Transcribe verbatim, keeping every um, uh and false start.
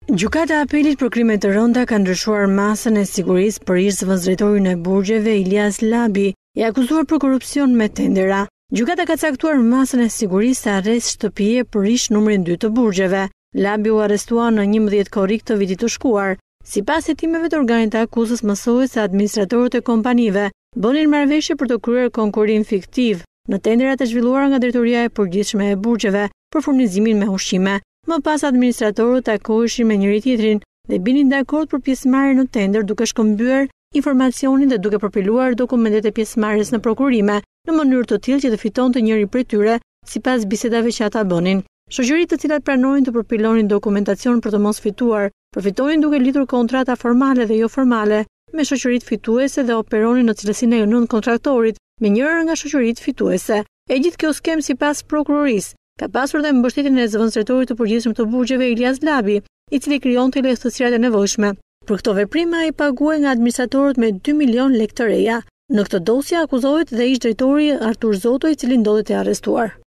Gjykata e Apelit për krime të rënda ka ndryshuar masën e sigurisë për ish zëvendësdrejtorin e burgjeve Ilias Labi, i akuzuar për korrupsion me tendera. Gjykata ka caktuar masën e sigurisë të arrest shtëpie për ish numrin dy të burgjeve. Labi u arrestua në njëmbëdhjetë korrik të vitit të shkuar. Sipas hetimeve të organit të akuzës, mësohet se administratorët e kompanive bënin marrëveshje për të kryer konkurrim fiktiv në tenderat e zhvilluara nga drejtoria e përgjithshme e burgjeve për furnizimin me ushqime. Më pas administratorët takoheshin me njëri tjetrin dhe binin dakord për pjesëmarrje në tender duke shkëmbyer informacionin dhe duke përpiluar dokumentet e pjesëmarrjes në prokurime në mënyrë të tillë që të fitonte njëri prej tyre sipas bisedave që ata bënin. Shoqëritë të cilat pranonin të përpilonin dokumentacion për të mos fituar, përfitonin duke lidhur kontrata formale dhe jo formale me shoqëritë fituese dhe operonin në cilësinë e nënt kontraktorit me njërin nga shoqëritë fituese. E gjithë kjo skem sipas prokurorisë ka pasur dhe mbështetjen e zëvendësdrejtorit të përgjithshëm të burgjeve Ilias Labi, i cili krijonte lehtësirat e nevojshme. Për këto veprime ai paguai nga administratorët me dy milion lekë të reja. Në këtë dosje akuzohet dhe ish drejtori Artur Zoto, i cili ndodhet e arrestuar.